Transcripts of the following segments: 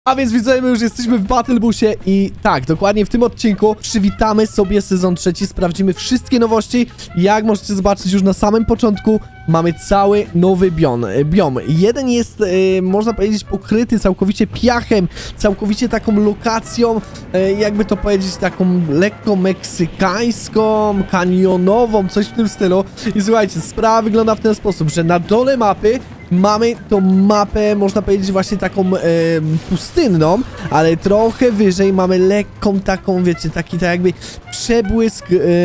A więc widzowie, my już jesteśmy w Battle Bussie i tak, dokładnie w tym odcinku przywitamy sobie sezon 3, sprawdzimy wszystkie nowości. Jak możecie zobaczyć już na samym początku, mamy cały nowy biom. Jeden jest, można powiedzieć, pokryty całkowicie piachem, całkowicie taką lokacją, jakby to powiedzieć, taką lekko meksykańską, kanionową, coś w tym stylu. I słuchajcie, sprawa wygląda w ten sposób, że na dole mapy mamy tą mapę, można powiedzieć, właśnie taką pustynną, ale trochę wyżej mamy lekką taką, wiecie, taki tak jakby przebłysk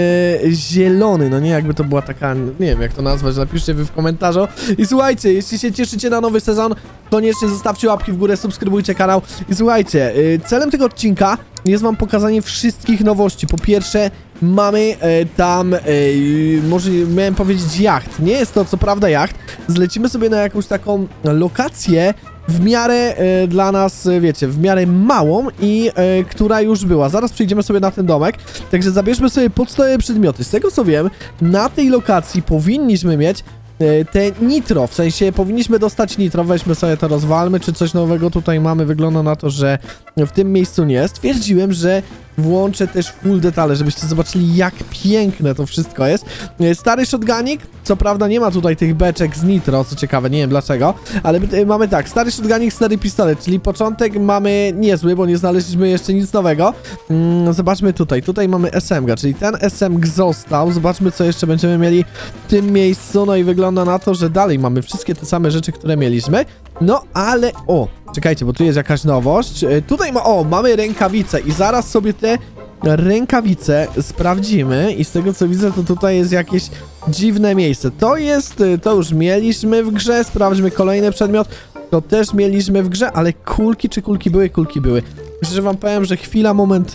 zielony, no nie, jakby to była taka, nie wiem jak to nazwać, napiszcie wy w komentarzu. I słuchajcie, jeśli się cieszycie na nowy sezon, koniecznie zostawcie łapki w górę, subskrybujcie kanał. I słuchajcie, celem tego odcinka jest wam pokazanie wszystkich nowości. Po pierwsze, mamy tam, może miałem powiedzieć jacht. Nie jest to co prawda jacht. Zlecimy sobie na jakąś taką lokację w miarę dla nas, wiecie, w miarę małą i która już była. Zaraz przejdziemy sobie na ten domek. Także zabierzmy sobie podstawowe przedmioty. Z tego co wiem, na tej lokacji powinniśmy mieć te nitro, w sensie powinniśmy dostać nitro, weźmy sobie to, rozwalmy, czy coś nowego tutaj mamy, wygląda na to, że w tym miejscu nie. Stwierdziłem, że włączę też full detale, żebyście zobaczyli jak piękne to wszystko jest. Stary shotgunik, co prawda nie ma tutaj tych beczek z nitro, co ciekawe, nie wiem dlaczego, ale mamy tak, stary shotgunik, stary pistolet, czyli początek mamy niezły, bo nie znaleźliśmy jeszcze nic nowego. Zobaczmy tutaj mamy SMG, czyli ten SMG został, zobaczmy co jeszcze będziemy mieli w tym miejscu, no i wygląda na to, że dalej mamy wszystkie te same rzeczy, które mieliśmy, no ale czekajcie, bo tu jest jakaś nowość. Tutaj mamy rękawice i zaraz sobie te rękawice sprawdzimy i z tego co widzę, to tutaj jest jakieś dziwne miejsce. To już mieliśmy w grze, sprawdźmy kolejny przedmiot. To też mieliśmy w grze, ale kulki, czy kulki były? Kulki były. Myślę, że wam powiem, że moment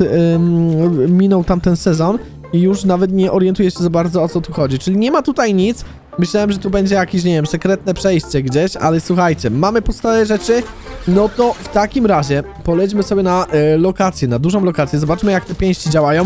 minął tamten sezon i już nawet nie orientuję się za bardzo o co tu chodzi. Czyli nie ma tutaj nic. Myślałem, że tu będzie jakieś, nie wiem, sekretne przejście gdzieś, ale słuchajcie, mamy podstawowe rzeczy, no to w takim razie polećmy sobie na lokację, na dużą lokację, zobaczmy jak te pięści działają.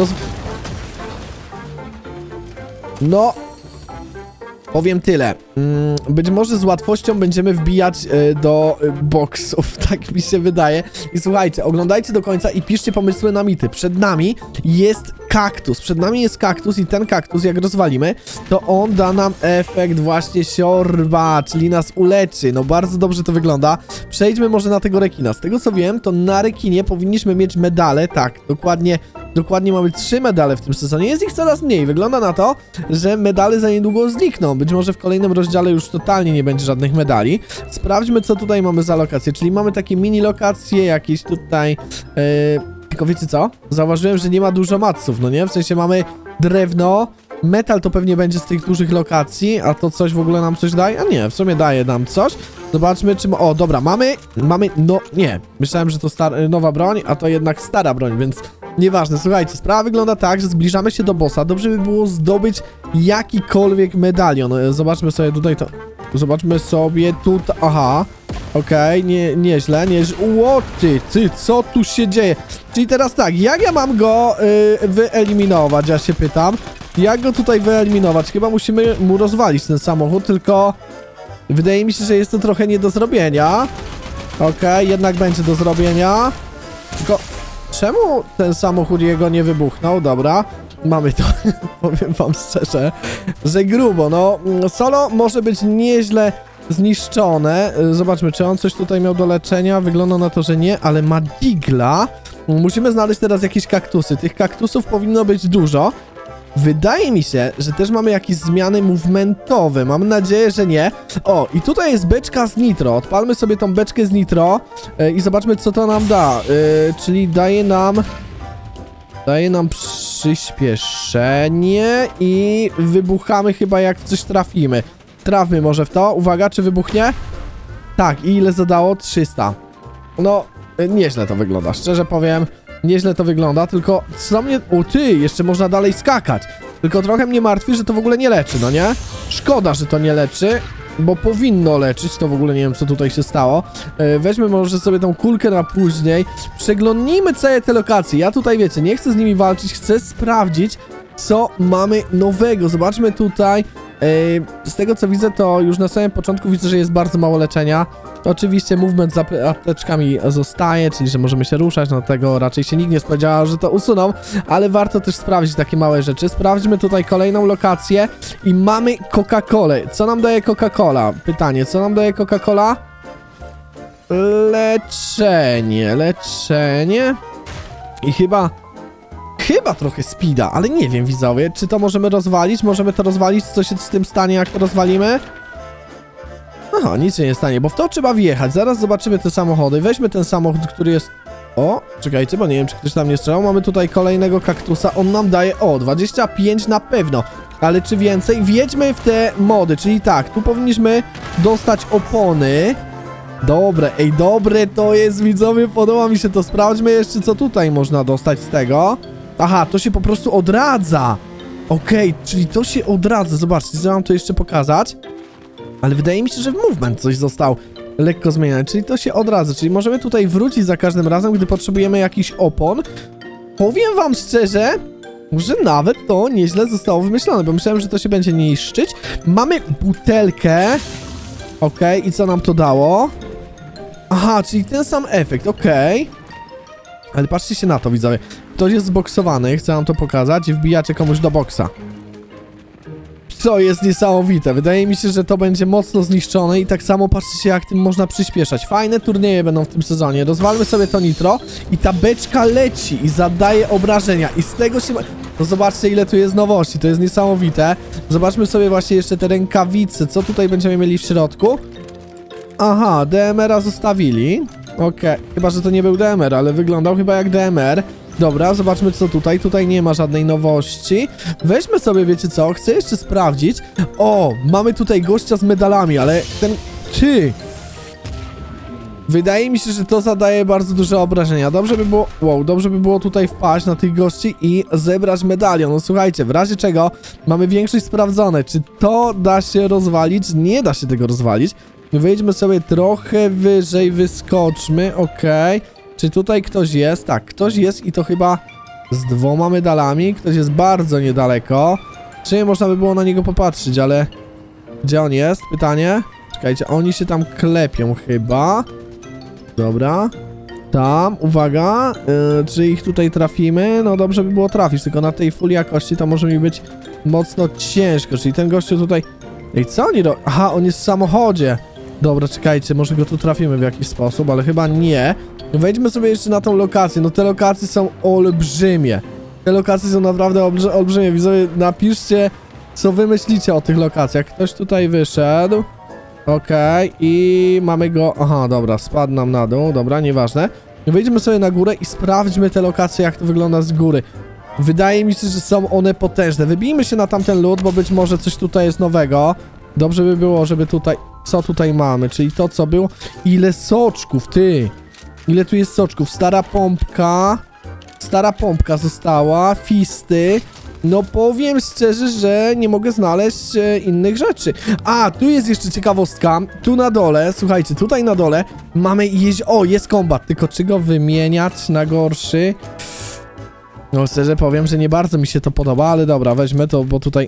No, powiem tyle. Być może z łatwością będziemy wbijać do boksów, tak mi się wydaje. I słuchajcie, oglądajcie do końca i piszcie pomysły na mity. Przed nami jest kaktus, i ten kaktus, jak rozwalimy, to on da nam efekt właśnie siorba, czyli nas uleczy. No bardzo dobrze to wygląda. Przejdźmy może na tego rekina. Z tego co wiem, to na rekinie powinniśmy mieć medale. Tak, dokładnie mamy 3 medale w tym sezonie. Jest ich coraz mniej. Wygląda na to, że medale za niedługo znikną. Być może w kolejnym rozdziale już totalnie nie będzie żadnych medali. Sprawdźmy, co tutaj mamy za lokacje. Czyli mamy takie mini lokacje, jakieś tutaj... Tylko wiecie co? Zauważyłem, że nie ma dużo matsów, no nie? W sensie mamy drewno, metal to pewnie będzie z tych dużych lokacji, a to coś w ogóle nam coś daje? A nie, w sumie daje nam coś. Zobaczmy, czy... dobra, mamy... No, nie. Myślałem, że to nowa broń, a to jednak stara broń, więc... Nieważne, słuchajcie, sprawa wygląda tak, że zbliżamy się do bossa. Dobrze by było zdobyć jakikolwiek medalion. Zobaczmy sobie tutaj to... Zobaczmy sobie tutaj... Aha. Okej, nieźle. Ty, co tu się dzieje? Czyli teraz tak, jak ja mam go wyeliminować, ja się pytam. Jak go tutaj wyeliminować? Chyba musimy mu rozwalić ten samochód, tylko... Wydaje mi się, że jest to trochę nie do zrobienia. Okej, jednak będzie do zrobienia. Tylko... Czemu ten samochód jego nie wybuchnął? Dobra, mamy to. Powiem wam szczerze, że grubo. No, solo może być nieźle zniszczone. Zobaczmy, czy on coś tutaj miał do leczenia. Wygląda na to, że nie, ale ma digla. Musimy znaleźć teraz jakieś kaktusy. Tych kaktusów powinno być dużo. Wydaje mi się, że też mamy jakieś zmiany movementowe. Mam nadzieję, że nie. I tutaj jest beczka z nitro. Odpalmy sobie tą beczkę z nitro i zobaczmy, co to nam da. Czyli daje nam przyspieszenie i wybuchamy chyba jak w coś trafimy. Trafmy może w to. Uwaga, czy wybuchnie? Tak, i ile zadało? 300. No, nieźle to wygląda, szczerze powiem. Nieźle to wygląda, tylko co mnie... jeszcze można dalej skakać. Tylko trochę mnie martwi, że to w ogóle nie leczy, no nie? Szkoda, że to nie leczy, bo powinno leczyć, to w ogóle nie wiem, co tutaj się stało. Weźmy może sobie tą kulkę na później. Przeglądnijmy całe te lokacje. Ja tutaj, wiecie, nie chcę z nimi walczyć, chcę sprawdzić, co mamy nowego. Zobaczmy tutaj. Z tego, co widzę, to już na samym początku widzę, że jest bardzo mało leczenia. Oczywiście movement z apteczkami zostaje, czyli że możemy się ruszać, no tego raczej się nikt nie spodziewał, że to usuną, ale warto też sprawdzić takie małe rzeczy. Sprawdźmy tutaj kolejną lokację i mamy Coca-Colę. Co nam daje Coca-Cola? Pytanie, co nam daje Coca-Cola? Leczenie i chyba trochę speeda, ale nie wiem, widzowie, czy to możemy rozwalić? Możemy to rozwalić, co się z tym stanie, jak to rozwalimy? Aha, nic się nie stanie, bo w to trzeba wjechać. Zaraz zobaczymy te samochody. Weźmy ten samochód, który jest... O, czekajcie, bo nie wiem, czy ktoś tam nie strzelał. Mamy tutaj kolejnego kaktusa. On nam daje... O, 25 na pewno. Ale czy więcej? Wjedźmy w te mody, czyli tak, tu powinniśmy dostać opony. Dobre, ej, dobre to jest, widzowie, podoba mi się to. Sprawdźmy jeszcze, co tutaj można dostać z tego. Aha, to się po prostu odradza. Okej, czyli to się odradza. Zobaczcie, chcę wam to jeszcze pokazać. Ale wydaje mi się, że w movement coś został lekko zmieniony, czyli to się odradza. Czyli możemy tutaj wrócić za każdym razem, gdy potrzebujemy jakiś opon. Powiem wam szczerze, że nawet to nieźle zostało wymyślone, bo myślałem, że to się będzie niszczyć. Mamy butelkę. Okej, i co nam to dało? Aha, czyli ten sam efekt, okej. Ale patrzcie się na to, widzowie. Ktoś jest zboksowany, chcę wam to pokazać i wbijacie komuś do boksa. To jest niesamowite. Wydaje mi się, że to będzie mocno zniszczone i tak samo patrzcie się, jak tym można przyspieszać. Fajne turnieje będą w tym sezonie. Rozwalmy sobie to nitro i ta beczka leci i zadaje obrażenia i z tego się... No zobaczcie, ile tu jest nowości. To jest niesamowite. Zobaczmy sobie właśnie jeszcze te rękawice. Co tutaj będziemy mieli w środku? Aha, DMR-a zostawili. Okej, chyba, że to nie był DMR, ale wyglądał chyba jak DMR. Dobra, zobaczmy co tutaj. Tutaj nie ma żadnej nowości. Weźmy sobie, wiecie co? Chcę jeszcze sprawdzić. O, mamy tutaj gościa z medalami, ale ten... Ty! Wydaje mi się, że to zadaje bardzo duże obrażenia. Dobrze by było... Wow, dobrze by było tutaj wpaść na tych gości i zebrać medalion. No słuchajcie, w razie czego mamy większość sprawdzone. Czy to da się rozwalić? Nie da się tego rozwalić. Wejdźmy sobie trochę wyżej, wyskoczmy, okej. Czy tutaj ktoś jest? Tak, ktoś jest i to chyba z 2 medalami. Ktoś jest bardzo niedaleko. Czy nie można by było na niego popatrzeć, ale... Gdzie on jest? Pytanie? Czekajcie, oni się tam klepią chyba. Dobra. Tam, uwaga. Czy ich tutaj trafimy? No dobrze by było trafić, tylko na tej full jakości to może mi być mocno ciężko. Czyli ten gościu tutaj... Ej, co oni robią? Aha, on jest w samochodzie. Dobra, czekajcie, może go tu trafimy w jakiś sposób, ale chyba nie. Wejdźmy sobie jeszcze na tą lokację. No te lokacje są olbrzymie. Te lokacje są naprawdę olbrzymie. Widzowie, napiszcie, co wy myślicie o tych lokacjach. Ktoś tutaj wyszedł. Okej, i mamy go... Aha, dobra, spadł nam na dół. Dobra, nieważne. Wejdźmy sobie na górę i sprawdźmy te lokacje, jak to wygląda z góry. Wydaje mi się, że są one potężne. Wybijmy się na tamten lód, bo być może coś tutaj jest nowego. Dobrze by było, żeby tutaj... Co tutaj mamy? Czyli to, co było... Ile soczków, ty! Ile tu jest soczków? Stara pompka została. Fisty. No powiem szczerze, że nie mogę znaleźć innych rzeczy. A, tu jest jeszcze ciekawostka. Tu na dole, słuchajcie, tutaj na dole mamy O, jest kombat. Tylko czy go wymieniać na gorszy? No szczerze powiem, że nie bardzo mi się to podoba, ale dobra, weźmy to, bo tutaj...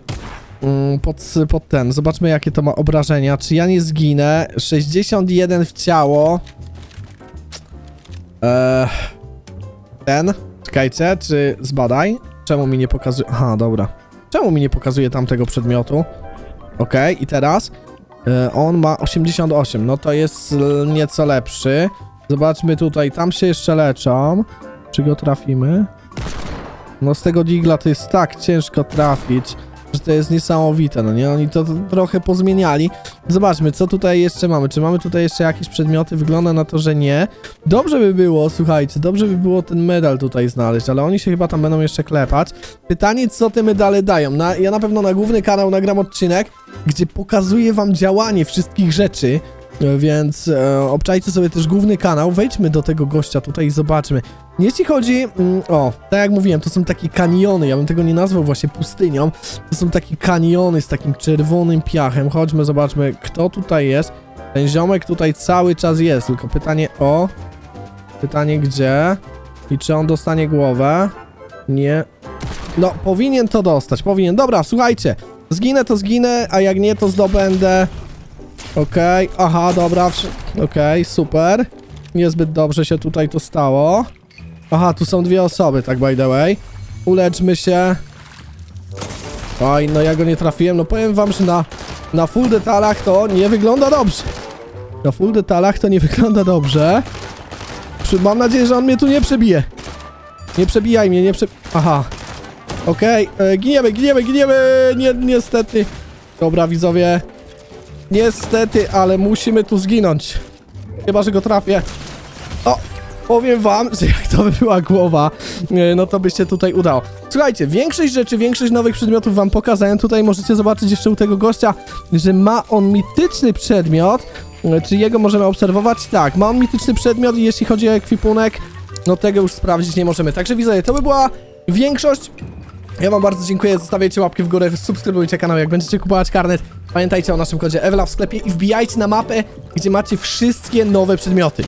pod ten. Zobaczmy, jakie to ma obrażenia. Czy ja nie zginę? 61 w ciało. Ten. Czekajcie, czy zbadaj? Czemu mi nie pokazuje... Aha, dobra. Czemu mi nie pokazuje tamtego przedmiotu? Okej, i teraz? On ma 88. No to jest nieco lepszy. Zobaczmy tutaj. Tam się jeszcze leczą. Czy go trafimy? No z tego digla to jest tak ciężko trafić, że to jest niesamowite, no nie? Oni to trochę pozmieniali. Zobaczmy, co tutaj jeszcze mamy. Czy mamy tutaj jeszcze jakieś przedmioty? Wygląda na to, że nie. Dobrze by było, słuchajcie, dobrze by było ten medal tutaj znaleźć, ale oni się chyba tam będą jeszcze klepać. Pytanie, co te medale dają? Ja na pewno na główny kanał nagram odcinek, gdzie pokazuję wam działanie wszystkich rzeczy, więc obczajcie sobie też główny kanał. Wejdźmy do tego gościa tutaj i zobaczmy. Jeśli chodzi... O, tak jak mówiłem, to są takie kaniony. Ja bym tego nie nazwał właśnie pustynią. To są takie kaniony z takim czerwonym piachem. Chodźmy, zobaczmy, kto tutaj jest. Ten ziomek tutaj cały czas jest. Tylko pytanie o... Pytanie gdzie? I czy on dostanie głowę? Nie. No, powinien to dostać. Powinien. Dobra, słuchajcie. Zginę to zginę, a jak nie to zdobędę... Okej. Aha, dobra. Okej, super. Niezbyt dobrze się tutaj to stało. Aha, tu są dwie osoby, tak by the way. Uleczmy się. Oj, no ja go nie trafiłem. No powiem wam, że na full detalach to nie wygląda dobrze. Na full detalach to nie wygląda dobrze. Mam nadzieję, że on mnie tu nie przebije. Nie przebijaj mnie, Aha. Okej, giniemy. Niestety. Dobra, widzowie. Niestety, ale musimy tu zginąć. Chyba, że go trafię. O! Powiem wam, że jak to by była głowa, no to byście tutaj udało. Słuchajcie, większość rzeczy, większość nowych przedmiotów wam pokazałem. Tutaj możecie zobaczyć jeszcze u tego gościa, że ma on mityczny przedmiot. Czy jego możemy obserwować? Tak, ma on mityczny przedmiot i jeśli chodzi o ekwipunek, no tego już sprawdzić nie możemy. Także widzowie, to by była większość. Ja wam bardzo dziękuję, zostawiajcie łapki w górę, subskrybujcie kanał, jak będziecie kupować karnet. Pamiętajcie o naszym kodzie Ewela w sklepie i wbijajcie na mapę, gdzie macie wszystkie nowe przedmioty.